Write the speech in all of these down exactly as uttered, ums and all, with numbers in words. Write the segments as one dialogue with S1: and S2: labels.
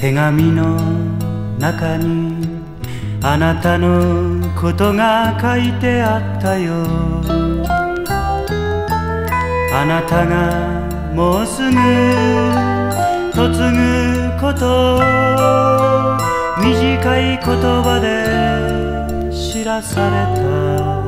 S1: 手紙の中にあなたのことが書いてあったよ。あなたがもうすぐ嫁ぐことを短い言葉で知らされた。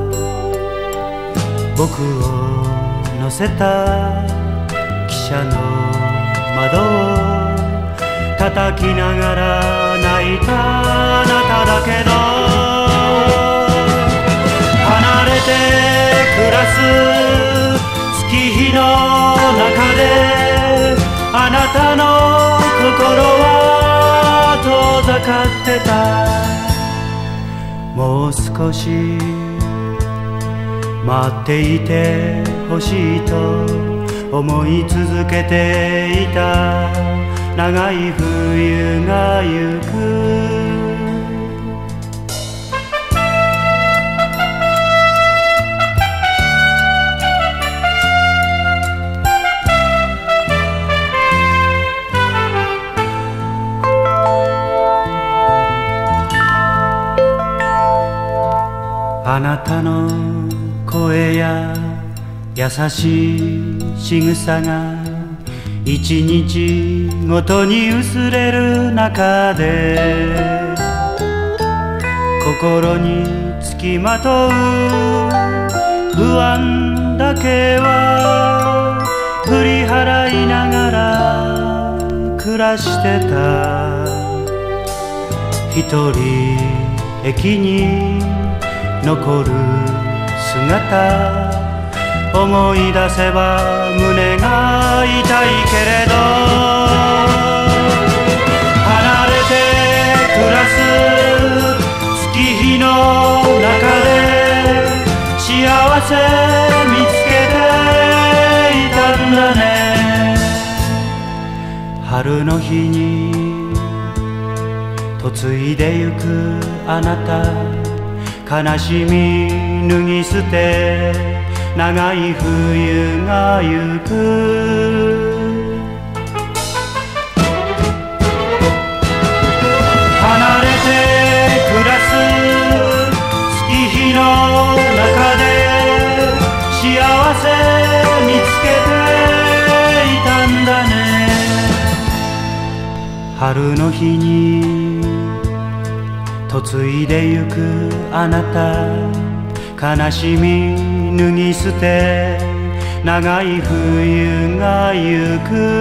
S1: 僕を乗せた汽車の窓を叩きながら泣いたあなただけど、離れて暮らす月日の中であなたの心は遠ざかってた。もう少し待っていてほしいと思い続けていた。長い冬がゆく。あなたの声や優しい仕草が一日ごとに薄れる中で、心につきまとう不安だけは振り払いながら暮らしてた。一人駅に残る姿思い出せば胸が痛いけれど、離れて暮らす月日の中で幸せ見つけていたんだね。春の日に嫁いでゆくあなた、悲しみ脱ぎ捨て長い冬がゆく。離れて暮らす月日の中で幸せ見つけていたんだね。春の日に嫁いでゆくあなた、悲しみ脱ぎ捨て長い冬がゆく。